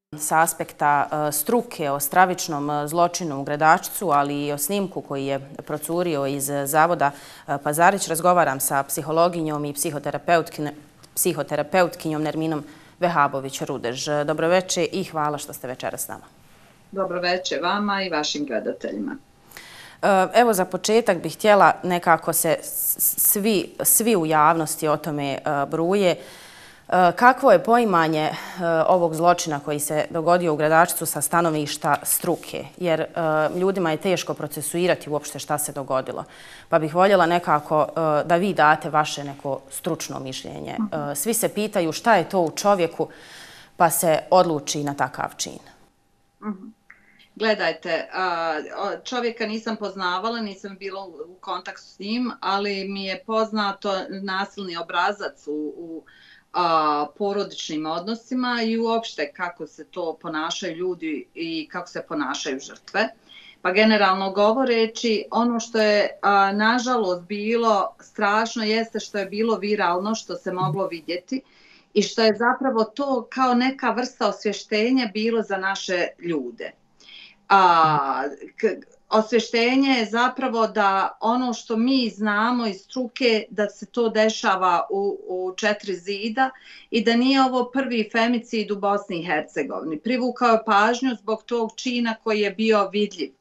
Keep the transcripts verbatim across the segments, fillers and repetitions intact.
sa aspekta struke o stravičnom zločinu u Gradačcu, ali i o snimku koji je procurio iz Zavoda Pazarić, razgovaram sa psihologinjom i psihoterapeutkinjom Nerminom Vehabović-Rudež. Dobroveče i hvala što ste večeras s nama. Dobroveče vama i vašim gledateljima. Evo, za početak bih htjela, nekako se svi, svi u javnosti o tome bruje, kakvo je poimanje ovog zločina koji se dogodio u Gradačcu sa stanovišta struke? Jer ljudima je teško procesuirati uopšte šta se dogodilo. Pa bih voljela nekako da vi date vaše neko stručno mišljenje. Svi se pitaju šta je to u čovjeku pa se odluči na takav čin. Gledajte, čovjeka nisam poznavala, nisam bila u kontaktu s njim, ali mi je poznato nasilni obrazac u, u a, porodičnim odnosima i uopšte kako se to ponašaju ljudi i kako se ponašaju žrtve. Pa generalno govoreći, ono što je a, nažalost bilo strašno jeste što je bilo viralno, što se moglo vidjeti i što je zapravo to kao neka vrsta osvještenja bilo za naše ljude. A, k, osvještenje je zapravo da ono što mi znamo iz struke da se to dešava u, u četiri zida i da nije ovo prvi femicid u Bosni i Hercegovini. Privukao je pažnju zbog tog čina koji je bio vidljiv.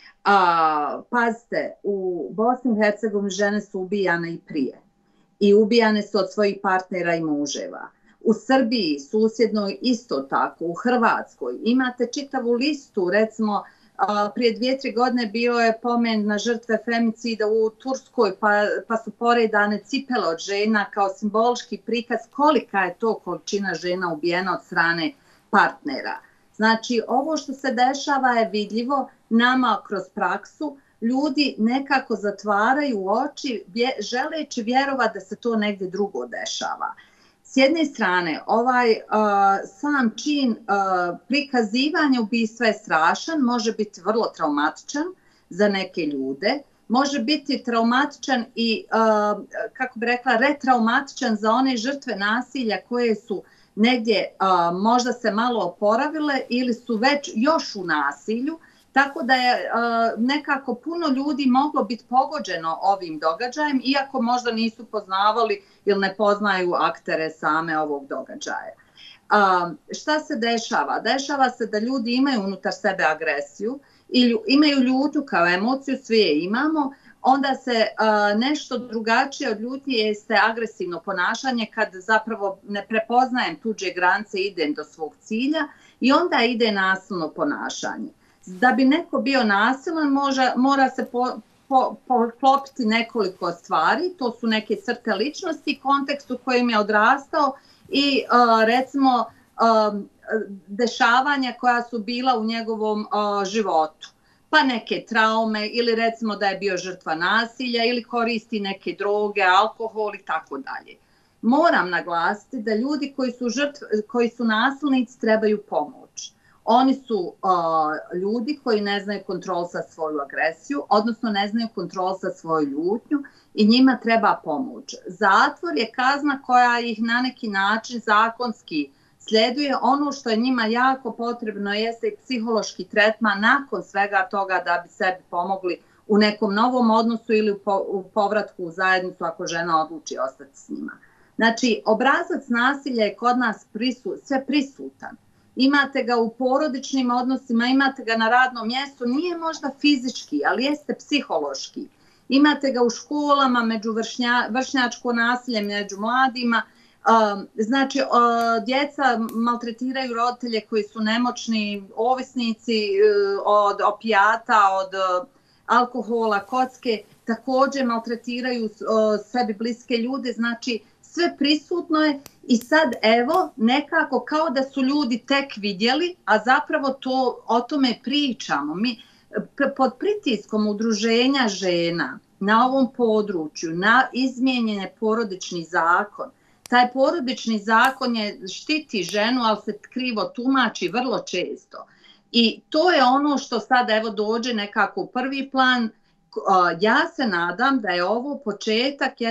A, pazite, u Bosni i Hercegovini žene su ubijane i prije. I ubijane su od svojih partnera i muževa. U Srbiji, susjednoj isto tako, u Hrvatskoj imate čitavu listu, recimo prije dvije, tri godine bio je pomen na žrtve femicida u Turskoj, pa, pa su poredane cipele od žena kao simbolički prikaz kolika je to količina žena ubijena od strane partnera. Znači, ovo što se dešava je vidljivo nama kroz praksu, ljudi nekako zatvaraju oči želeći vjerovati da se to negdje drugo dešava. S jedne strane, ovaj uh, sam čin uh, prikazivanja ubistva je strašan, može biti vrlo traumatičan za neke ljude, može biti traumatičan i, uh, kako bi rekla, retraumatičan za one žrtve nasilja koje su negdje uh, možda se malo oporavile ili su već još u nasilju, tako da je uh, nekako puno ljudi moglo biti pogođeno ovim događajem, iako možda nisu poznavali ili ne poznaju aktere same ovog događaja. Uh, šta se dešava? Dešava se da ljudi imaju unutar sebe agresiju ili imaju ljutnju kao emociju, svi je imamo, onda se uh, nešto drugačije od ljutnje jeste agresivno ponašanje kad zapravo ne prepoznajem tuđe granice i idem do svog cilja i onda ide nasilno ponašanje. Da bi neko bio nasilan, može, mora se po, po, poklopiti nekoliko stvari, to su neke crte ličnosti, kontekst u kojem je odrastao i uh, recimo uh, dešavanja koja su bila u njegovom uh, životu. Pa neke traume ili recimo da je bio žrtva nasilja ili koristi neke droge, alkohol i tako dalje. Moram naglasiti da ljudi koji su, žrtve, koji su nasilnici trebaju pomoć. Oni su uh, ljudi koji ne znaju kontrol sa svoju agresiju, odnosno ne znaju kontrol sa svoju ljutnju i njima treba pomoć. Zatvor je kazna koja ih na neki način zakonski sljeduje. Ono što je njima jako potrebno jeste i psihološki tretman nakon svega toga da bi sebi pomogli u nekom novom odnosu ili u, po, u povratku u zajednicu ako žena odluči ostati s njima. Znači, obrazac nasilja je kod nas prisu, sve prisutan. Imate ga u porodičnim odnosima, imate ga na radnom mjestu, nije možda fizički, ali jeste psihološki. Imate ga u školama, među vršnja, vršnjačko nasilje među mladima. Um, znači, uh, djeca maltretiraju roditelje koji su nemoćni, ovisnici uh, od opijata, od uh, alkohola, kocke, također maltretiraju uh, sebi bliske ljude, znači sve prisutno je i sad evo nekako kao da su ljudi tek vidjeli, a zapravo to, o tome pričamo. Mi pod pritiskom udruženja žena na ovom području, na izmijenjene porodični zakon, taj porodični zakon je štiti ženu, ali se krivo tumači vrlo često. I to je ono što sad evo dođe nekako u prvi plan. Ja se nadam da je ovo početak jedne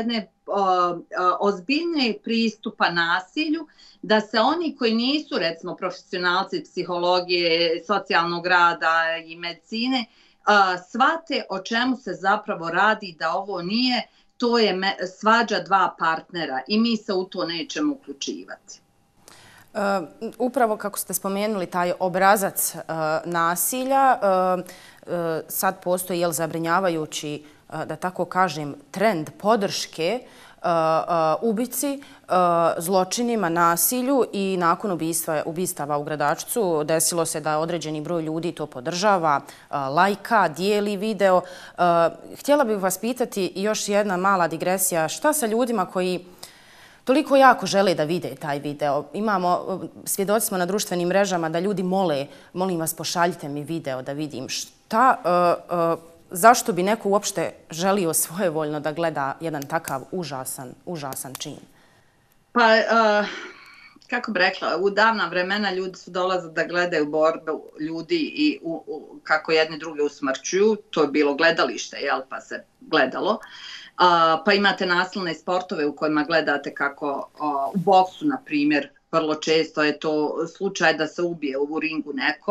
ozbiljnije pristupa nasilju, da se oni koji nisu, recimo, profesionalci psihologije, socijalnog rada i medicine, shvate o čemu se zapravo radi, da ovo nije, to je svađa dva partnera i mi se u to nećemo uključivati. Uh, upravo kako ste spomenuli taj obrazac uh, nasilja, uh, uh, sad postoji jel, zabrinjavajući, uh, da tako kažem, trend podrške uh, uh, ubici, uh, zločinima, nasilju i nakon ubistva, ubistava u Gradačcu desilo se da određeni broj ljudi to podržava, uh, lajka, dijeli video. Uh, htjela bih vas pitati još jedna mala digresija. Šta sa ljudima koji toliko jako žele da vide taj video? Imamo, svjedoci smo na društvenim mrežama da ljudi mole, molim vas pošaljite mi video da vidim šta, uh, uh, zašto bi neko uopšte želio svojevoljno da gleda jedan takav užasan, užasan čin? Pa, uh, kako bi rekla, u davna vremena ljudi su dolazili da gledaju borbu ljudi i u, u, kako jedni druge usmrćuju. To je bilo gledalište, jel, pa se gledalo. Uh, pa imate nasilne sportove u kojima gledate kako uh, u boksu, na primjer, vrlo često je to slučaj da se ubije u ringu neko.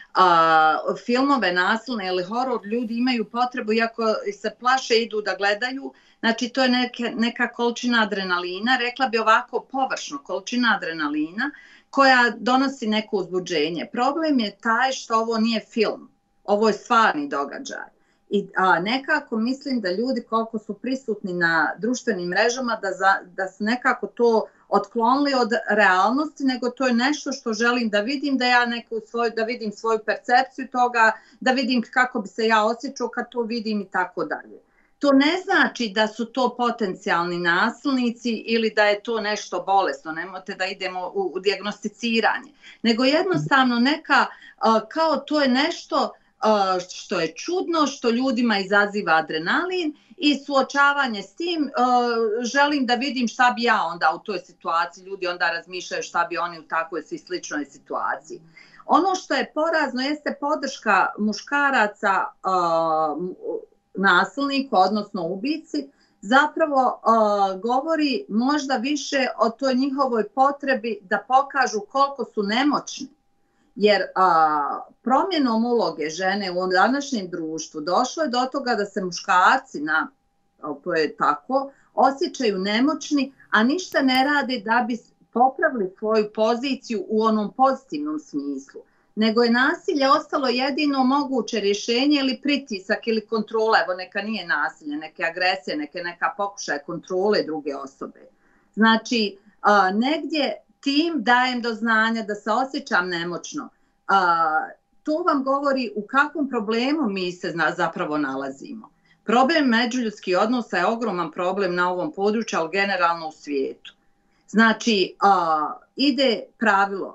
Uh, filmove nasilne ili horor ljudi imaju potrebu, iako se plaše, idu da gledaju. Znači, to je neke, neka količina adrenalina, rekla bi ovako površno, količina adrenalina koja donosi neko uzbuđenje. Problem je taj što ovo nije film, ovo je stvarni događaj. I a, nekako mislim da ljudi koliko su prisutni na društvenim mrežama da, za, da su nekako to otklonili od realnosti, nego to je nešto što želim da vidim, da ja neku svoj, da vidim svoju percepciju toga, da vidim kako bi se ja osjećao kad to vidim i tako dalje. To ne znači da su to potencijalni nasilnici ili da je to nešto bolesno, nemojte da idemo u, u dijagnosticiranje, nego jednostavno neka, a, kao to je nešto Uh, što je čudno, što ljudima izaziva adrenalin i suočavanje s tim, uh, želim da vidim šta bi ja onda u toj situaciji, ljudi onda razmišljaju šta bi oni u takvoj svi sličnoj situaciji. Ono što je porazno jeste podrška muškaraca uh, nasilniku, odnosno ubici, zapravo uh, govori možda više o toj njihovoj potrebi da pokažu koliko su nemoćni. Jer a, promjenom uloge žene u današnjem društvu došlo je do toga da se muškarci, na, to je tako, osjećaju nemoćni, a ništa ne rade da bi popravili svoju poziciju u onom pozitivnom smislu. Nego je nasilje ostalo jedino moguće rješenje ili pritisak ili kontrola. Evo, neka nije nasilje, neke agresije, neke neka pokušaje kontrole druge osobe. Znači, a, negdje tim dajem do znanja da se osjećam nemoćno. A, to vam govori u kakvom problemu mi se zna, zapravo nalazimo. Problem međuljudskih odnosa je ogroman problem na ovom području, ali generalno u svijetu. Znači, a, ide pravilo.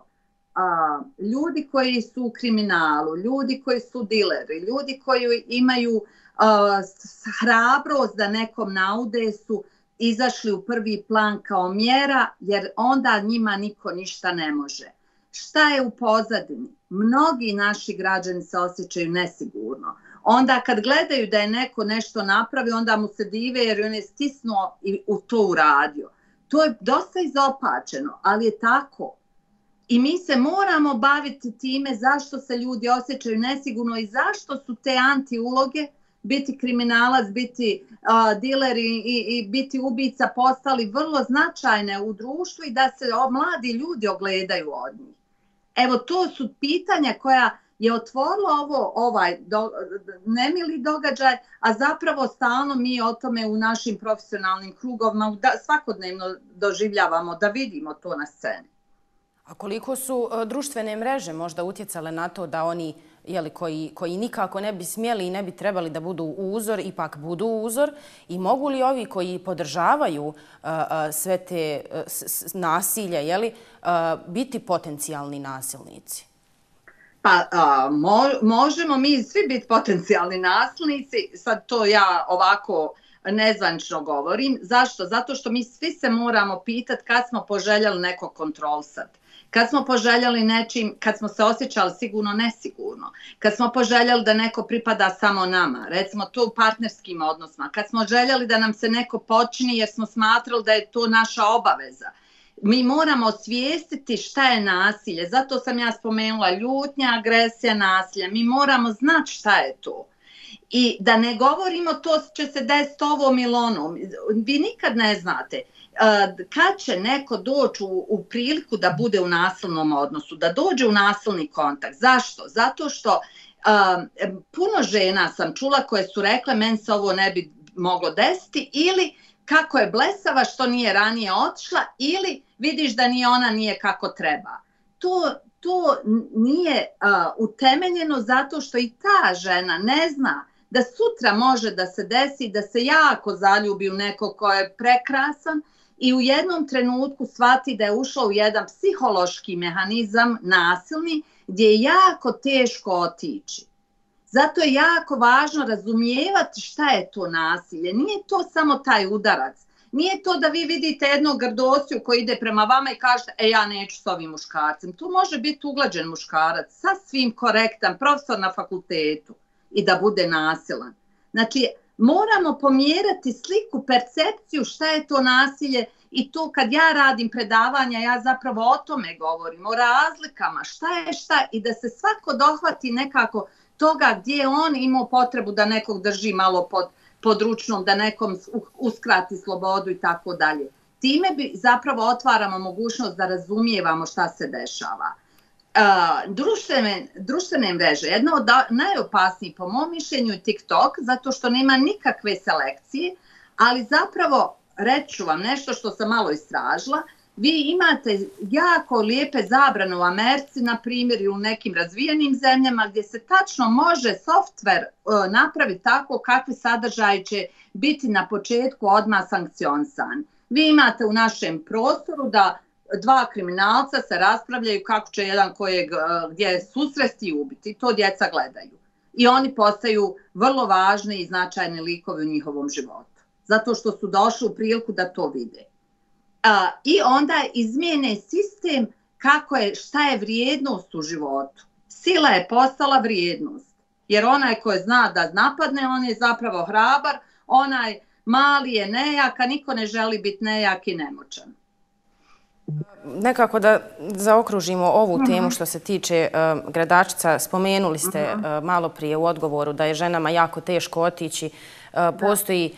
A, ljudi koji su u kriminalu, ljudi koji su dileri, ljudi koji imaju a, hrabrost da nekom naude su izašli u prvi plan kao mjera, jer onda njima niko ništa ne može. Šta je u pozadini? Mnogi naši građani se osjećaju nesigurno. Onda kad gledaju da je neko nešto napravio, onda mu se dive jer on je stisnuo i u to uradio. To je dosta izopačeno, ali je tako. I mi se moramo baviti time zašto se ljudi osjećaju nesigurno i zašto su te anti-uloge, biti kriminalac, biti uh, diler i, i, i biti ubica postali vrlo značajne u društvu i da se o, mladi ljudi ogledaju od njih. Evo, to su pitanja koja je otvorilo ovo, ovaj do, nemili događaj, a zapravo stalno mi o tome u našim profesionalnim krugovima da, svakodnevno doživljavamo da vidimo to na sceni. A koliko su uh, društvene mreže možda utjecale na to da oni jeli, koji, koji nikako ne bi smjeli i ne bi trebali da budu uzor, ipak budu uzor? I mogu li ovi koji podržavaju uh, uh, sve te uh, s, nasilje jeli, uh, biti potencijalni nasilnici? Pa a, mo, možemo mi svi biti potencijalni nasilnici, sad to ja ovako nezvanično govorim. Zašto? Zato što mi svi se moramo pitati kad smo poželjeli neko kontrolsati. kad smo poželjeli nečim, kad smo se osjećali sigurno nesigurno, kad smo poželjeli da neko pripada samo nama, recimo to u partnerskim odnosima, kad smo željeli da nam se neko počini jer smo smatrali da je to naša obaveza. Mi moramo osvijestiti šta je nasilje, zato sam ja spomenula ljutnja, agresija, nasilje. Mi moramo znati šta je to. I da ne govorimo to će se desiti ovom ili onom. Vi nikad ne znate kad će neko doći u, u priliku da bude u nasilnom odnosu, da dođe u nasilni kontakt. Zašto? Zato što um, puno žena sam čula koje su rekle meni se ovo ne bi moglo desiti ili kako je blesava što nije ranije otišla ili vidiš da ni ona nije kako treba. To, to nije uh, utemeljeno zato što i ta žena ne zna da sutra može da se desi da se jako zaljubi u nekog ko je prekrasan i u jednom trenutku shvati da je ušla u jedan psihološki mehanizam nasilni gdje je jako teško otići. Zato je jako važno razumijevati šta je to nasilje. Nije to samo taj udarac. Nije to da vi vidite jednog grdosiju koji ide prema vama i kažete e ja neću s ovim muškarcem. To može biti uglađen muškarac, sasvim korektan, profesor na fakultetu i da bude nasilan. Znači, moramo pomjerati sliku, percepciju šta je to nasilje i to kad ja radim predavanja, ja zapravo o tome govorim, o razlikama, šta je šta i da se svako dohvati nekako toga gdje je on imao potrebu da nekog drži malo pod, pod ručnom, da nekom uskrati slobodu i tako dalje. Time bi zapravo otvaramo mogućnost da razumijevamo šta se dešava. Uh, društvene, društvene mreže, jedna od najopasnijih po mom mišljenju je TikTok, zato što nema nikakve selekcije, ali zapravo reću vam nešto što sam malo istražila. Vi imate jako lijepe zabrane u Americi, na primjer, i u nekim razvijenim zemljama gdje se tačno može softver uh, napraviti tako kakvi sadržaji će biti na početku odmah sankcionisan. Vi imate u našem prostoru da dva kriminalca se raspravljaju kako će jedan kojeg uh, gdje susresti i ubiti. To djeca gledaju. I oni postaju vrlo važni i značajni likovi u njihovom životu. Zato što su došli u priliku da to vide. Uh, I onda izmijene sistem kako je, šta je vrijednost u životu. Sila je postala vrijednost. Jer onaj koji zna da napadne, on je zapravo hrabar, onaj mali je nejak, a niko ne želi biti nejak i nemoćan. Nekako da zaokružimo ovu temu što se tiče uh, Gradačca, spomenuli ste uh, malo prije u odgovoru da je ženama jako teško otići. Uh, postoji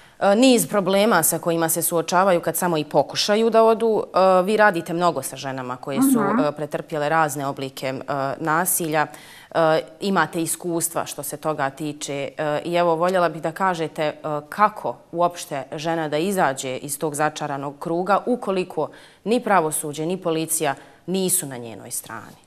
niz problema sa kojima se suočavaju kad samo i pokušaju da odu. Vi radite mnogo sa ženama koje su pretrpjele razne oblike nasilja. Imate iskustva što se toga tiče i evo voljela bih da kažete kako uopšte žena da izađe iz tog začaranog kruga ukoliko ni pravosuđe ni policija nisu na njenoj strani.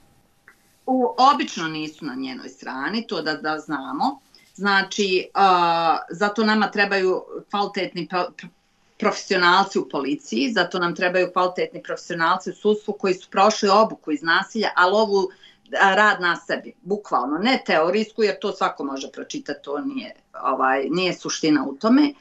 U, obično nisu na njenoj strani, to da, da znamo. Znači, uh, zato nama trebaju kvalitetni profesionalci u policiji, zato nam trebaju kvalitetni profesionalci u sudstvu koji su prošli obuku iz nasilja, ali ovu rad na sebi, bukvalno, ne teorijsku, jer to svako može pročitati, to nije, ovaj, nije suština u tome.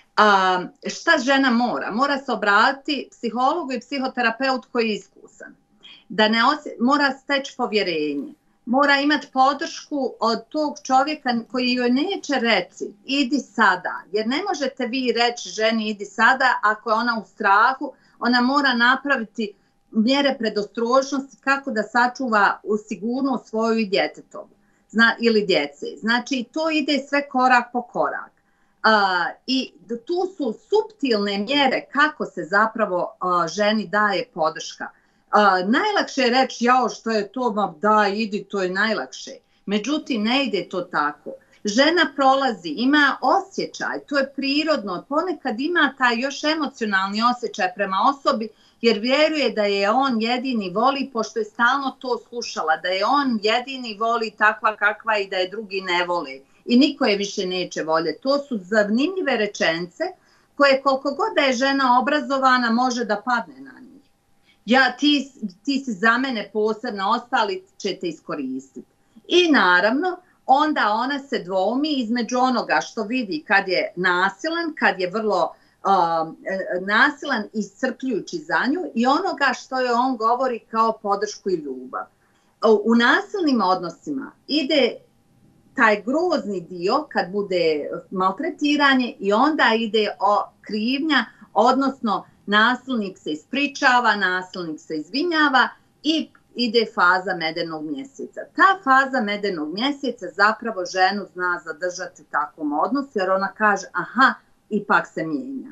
Uh, šta žena mora? Mora se obratiti psihologu i psihoterapeut koji je iskusan. Da ne osje... Mora steći povjerenje. Mora imati podršku od tog čovjeka koji joj neće reći idi sada, jer ne možete vi reći ženi idi sada ako je ona u strahu, ona mora napraviti mjere predostrožnosti kako da sačuva u sigurnost svoju i djetetovu Zna, ili djece. Znači to ide sve korak po korak. Uh, I tu su suptilne mjere kako se zapravo uh, ženi daje podrška. Uh, najlakše je reći, jao što je to, ma da, idi, to je najlakše. Međutim, ne ide to tako. Žena prolazi, ima osjećaj, to je prirodno, ponekad ima taj još emocionalni osjećaj prema osobi, jer vjeruje da je on jedini voli, pošto je stalno to slušala, da je on jedini voli takva kakva i da je drugi ne voli. I niko je više neće voljeti. To su zanimljive rečenice koje koliko god da je žena obrazovana može da padne na njih. Ja, ti, ti si za mene posebno, ostali ćete iskoristiti. I naravno, onda ona se dvoumi između onoga što vidi kad je nasilan, kad je vrlo nasilan i iscrpljujući za nju i onoga što je on govori kao podršku i ljubav. U nasilnim odnosima ide taj grozni dio kad bude maltretiranje i onda ide o krivnja, odnosno nasilnik se ispričava, nasilnik se izvinjava i ide faza medenog mjeseca. Ta faza medenog mjeseca zapravo ženu zna zadržati u takvom odnosu jer ona kaže aha, ipak se mijenja.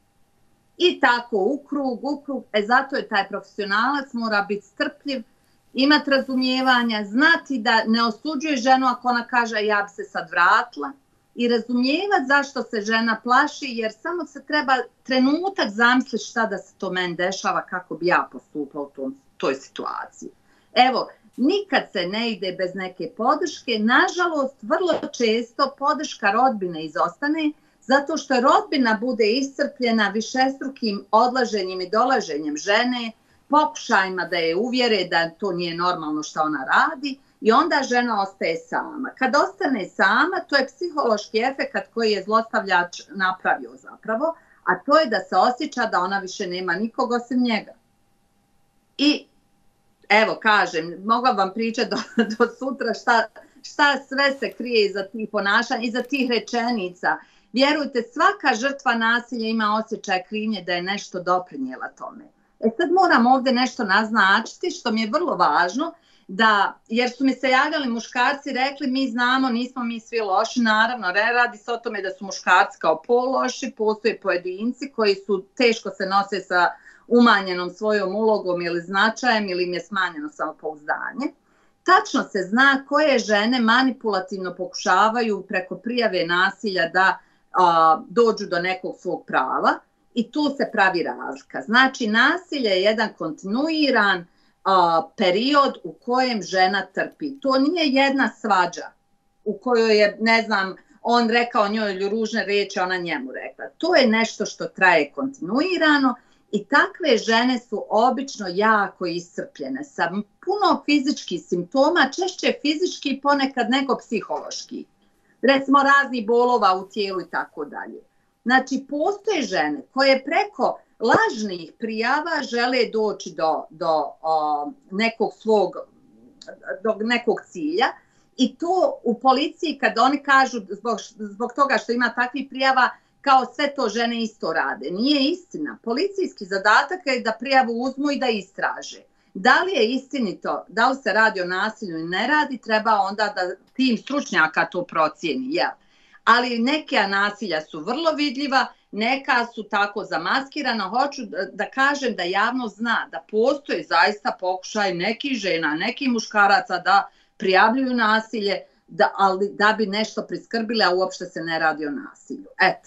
I tako u krug, u krug, e zato je taj profesionalac mora biti strpljiv, imati razumijevanja, znati da ne osuđuje ženu ako ona kaže ja bi se sad vratila i razumijevati zašto se žena plaši jer samo se treba trenutak zamisliti šta da se to meni dešava, kako bi ja postupala u tom, toj situaciji. Evo, nikad se ne ide bez neke podrške, nažalost vrlo često podrška rodbine izostane zato što rodbina bude iscrpljena višestrukim odlaženjem i dolaženjem žene, pokušajima da je uvjere da to nije normalno što ona radi i onda žena ostaje sama. Kad ostane sama, to je psihološki efekat koji je zlostavljač napravio zapravo, a to je da se osjeća da ona više nema nikog osim njega. I evo, kažem, mogla vam pričati do, do sutra šta, šta sve se krije iza tih ponašanja, iza tih rečenica. Vjerujte, svaka žrtva nasilja ima osjećaj krivnje da je nešto doprinijela tome. E sad moram ovdje nešto naznačiti što mi je vrlo važno, da, jer su mi se javljali muškarci, rekli mi znamo, nismo mi svi loši, naravno, radi se o tome da su muškarci kao pol loši, postoje pojedinci koji su teško se nose sa umanjenom svojom ulogom ili značajem ili im je smanjeno samopouzdanje. Tačno se zna koje žene manipulativno pokušavaju preko prijave nasilja da a, dođu do nekog svog prava i tu se pravi razlika. Znači, nasilje je jedan kontinuiran a, period u kojem žena trpi. To nije jedna svađa u kojoj je, ne znam, on rekao njoj ružne riječi, ona njemu rekla. To je nešto što traje kontinuirano i takve žene su obično jako iscrpljene sa puno fizičkih simptoma, češće fizički, ponekad nego psihološki. Recimo raznih bolova u tijelu i tako dalje. Znači, postoje žene koje preko lažnih prijava žele doći do, do o, nekog svog, do nekog cilja i to u policiji kad oni kažu zbog, zbog toga što ima takvih prijava, kao sve to žene isto rade. Nije istina. Policijski zadatak je da prijavu uzmu i da istraže. Da li je istinito, da li se radi o nasilju ili ne radi, treba onda da tim stručnjaka to procijeni. Ja. Ali neke nasilja su vrlo vidljiva, neka su tako zamaskirana. Hoću da, da kažem da javnost zna da postoji zaista pokušaj nekih žena, nekih muškaraca da prijavljuju nasilje, da, ali da bi nešto priskrbili, a uopšte se ne radi o nasilju. Eto.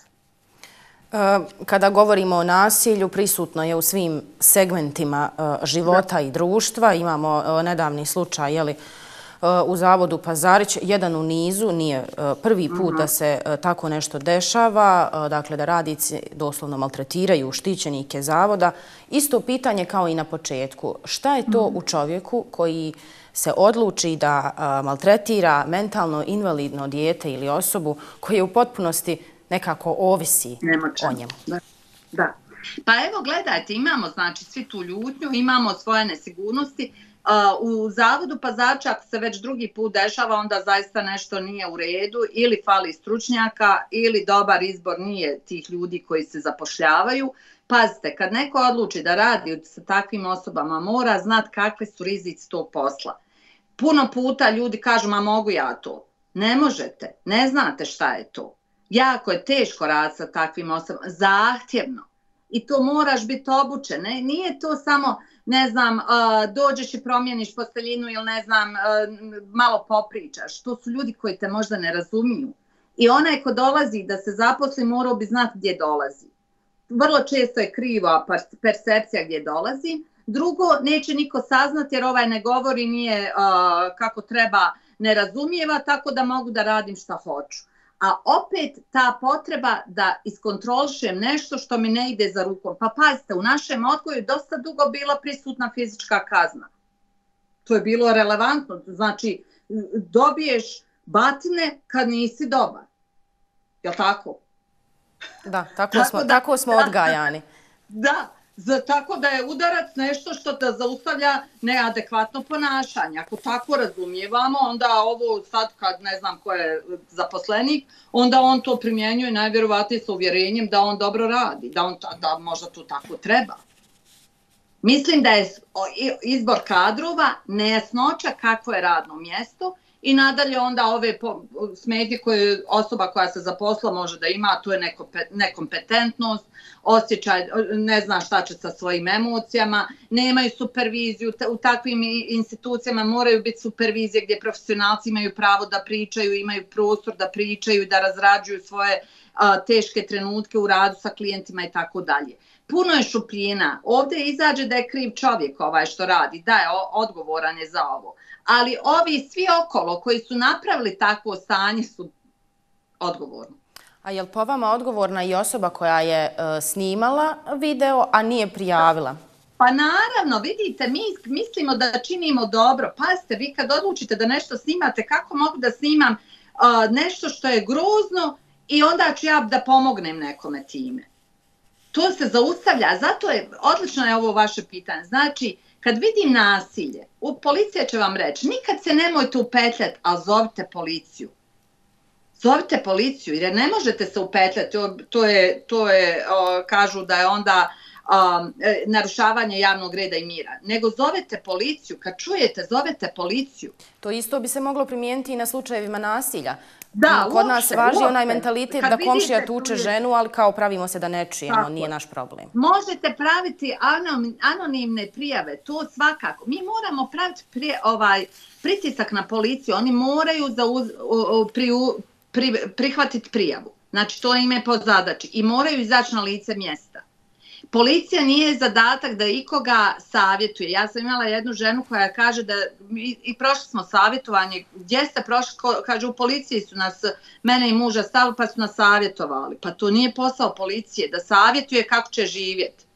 Kada govorimo o nasilju, prisutno je u svim segmentima života i društva. Imamo nedavni slučaj jeli, u Zavodu Pazarić, jedan u nizu, nije prvi put da se tako nešto dešava, dakle da radnici doslovno maltretiraju štićenike zavoda. Isto pitanje kao i na početku. Šta je to u čovjeku koji se odluči da maltretira mentalno invalidno dijete ili osobu koji je u potpunosti nekako ovisi Nemoćan. O njemu? Da. da. Pa evo gledajte, imamo znači svi tu ljutnju, imamo svoje nesigurnosti. U Zavodu Pazarić, ako se već drugi put dešava, onda zaista nešto nije u redu, ili fali stručnjaka, ili dobar izbor nije tih ljudi koji se zapošljavaju. Pazite, kad neko odluči da radi sa takvim osobama, mora znati kakve su rizici tog posla. Puno puta ljudi kažu, ma mogu ja to. Ne možete, ne znate šta je to. Jako je teško raditi sa takvim osobama, zahtjevno. I to moraš biti obučen. Ne? Nije to samo, ne znam, dođeš i promijeniš posteljinu ili ne znam, malo popričaš. To su ljudi koji te možda ne razumiju. I onaj ko dolazi da se zaposli morao bi znati gdje dolazi. Vrlo često je kriva percepcija gdje dolazi. Drugo, neće niko saznati jer ovaj ne govori, nije kako treba, ne razumijeva, tako da mogu da radim šta hoću. A opet ta potreba da iskontrolišem nešto što mi ne ide za rukom. Pa pazite, u našem odgoju je dosta dugo bila prisutna fizička kazna. To je bilo relevantno. Znači, dobiješ batine kad nisi dobar. Jel' tako? Da, tako smo, tako smo odgajani. Da, za, tako da je udarac nešto što da zaustavlja neadekvatno ponašanje. Ako tako razumijevamo, onda ovo sad kad ne znam ko je zaposlenik, onda on to primjenjuje najvjerovatnije sa uvjerenjem da on dobro radi, da, on, da možda to tako treba. Mislim da je izbor kadrova nejasnoća kakvo je radno mjesto i nadalje onda ove smetnje koje osoba koja se zaposla može da ima, to je nekompetentnost, osjećaj, ne zna šta će sa svojim emocijama, nemaju superviziju, u takvim institucijama moraju biti supervizije gdje profesionalci imaju pravo da pričaju, imaju prostor da pričaju, da razrađuju svoje a, teške trenutke u radu sa klijentima i tako dalje. Puno je šupljina. Ovdje izađe da je kriv čovjek ovaj što radi, da je odgovoran je za ovo. Ali ovi svi okolo koji su napravili takvo stanje su odgovorni. A je li po vama odgovorna i osoba koja je uh, snimala video, a nije prijavila? Pa naravno, vidite, mi mislimo da činimo dobro. Pazite, vi kad odlučite da nešto snimate, kako mogu da snimam uh, nešto što je grozno i onda ću ja da pomognem nekome time. To se zaustavlja, zato je, odlično je ovo vaše pitanje. Znači, kad vidim nasilje, policija će vam reći, nikad se nemojte upetljati, ali zovite policiju. Zovite policiju, jer ne možete se upetljati, to je, to je o, kažu da je onda o, narušavanje javnog reda i mira. Nego zovete policiju, kad čujete, zovete policiju. To isto bi se moglo primijeniti i na slučajevima nasilja. Da, Kod nas uopšte, važi uopšte. onaj mentalitet Kad da vidite, komšija tuče ženu, ali kao pravimo se da ne čujemo, tako, nije naš problem. Možete praviti anonimne prijave, to svakako. Mi moramo praviti prije, ovaj, pritisak na policiju, oni moraju zauz, o, pri, pri, prihvatiti prijavu. Znači, to im je po zadači i moraju izaći na lice mjesta. Policija nije zadatak da ikoga savjetuje. Ja sam imala jednu ženu koja kaže da i, i prošli smo savjetovanje. Gdje ste prošli? Kaže, u policiji su nas, mene i muža stavili pa su nas savjetovali. Pa to nije posao policije, da savjetuje kako će živjeti.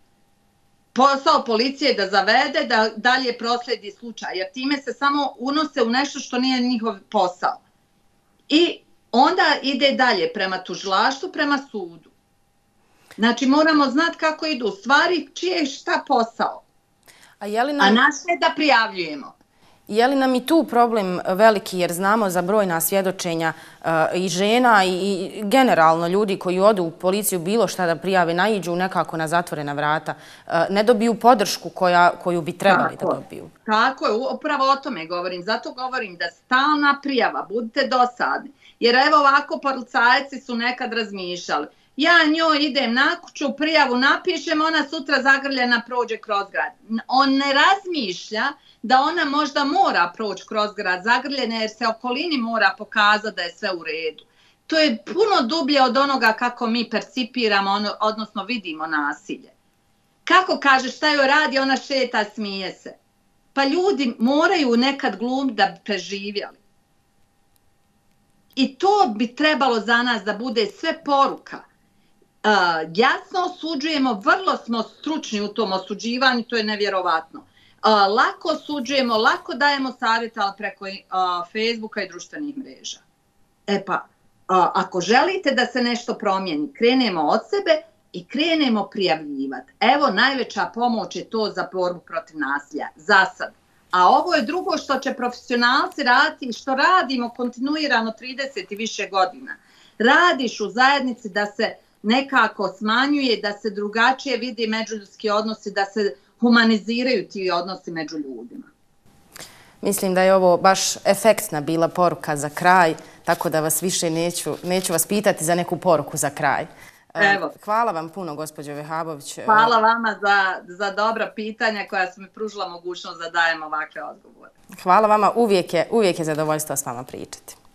Posao policije je da zavede, da dalje proslijedi slučaj. Jer time se samo unose u nešto što nije njihov posao. I onda ide dalje prema tužilaštvu, prema sudu. Znači, moramo znati kako idu stvari, čije je šta posao. A, je li nam... A naš je da prijavljujemo. Je li nam i tu problem veliki, jer znamo za brojna svjedočenja uh, i žena i, i generalno ljudi koji odu u policiju bilo šta da prijave, naiđu nekako na zatvorena vrata, uh, ne dobiju podršku koja, koju bi trebali tako, da dobiju. Tako je, upravo o tome govorim. Zato govorim da stalna prijava, budite dosadni. Jer evo ovako policajci su nekad razmišljali. Ja njoj idem na kuću, prijavu napišem, ona sutra zagrljena prođe kroz grad. On ne razmišlja da ona možda mora proći kroz grad zagrljena jer se okolini mora pokazati da je sve u redu. To je puno dublje od onoga kako mi percipiramo, ono, odnosno vidimo nasilje. Kako kaže šta joj radi, ona šeta, smije se. Pa ljudi moraju nekad glumiti da bi preživjeli. I to bi trebalo za nas da bude sve poruka. Uh, jasno osuđujemo, vrlo smo stručni u tom osuđivanju, to je nevjerovatno. Uh, lako osuđujemo, lako dajemo savjeta, ali preko uh, Facebooka i društvenih mreža. E pa, uh, ako želite da se nešto promijeni, krenemo od sebe i krenemo prijavljivati. Evo, najveća pomoć je to za borbu protiv nasilja, za sad. A ovo je drugo što će profesionalci raditi i što radimo kontinuirano trideset i više godina. Radiš u zajednici da se nekako smanjuje, da se drugačije vidi međuljudski odnosi, da se humaniziraju ti odnosi među ljudima. Mislim da je ovo baš efektna bila poruka za kraj, tako da vas više neću, neću vas pitati za neku poruku za kraj. Evo. Hvala vam puno, gospođo Vehabović. Hvala vama za, za dobra pitanja koja su mi pružila mogućnost da dajem ovakve odgovore. Hvala vama, uvijek je, uvijek je zadovoljstvo s vama pričati.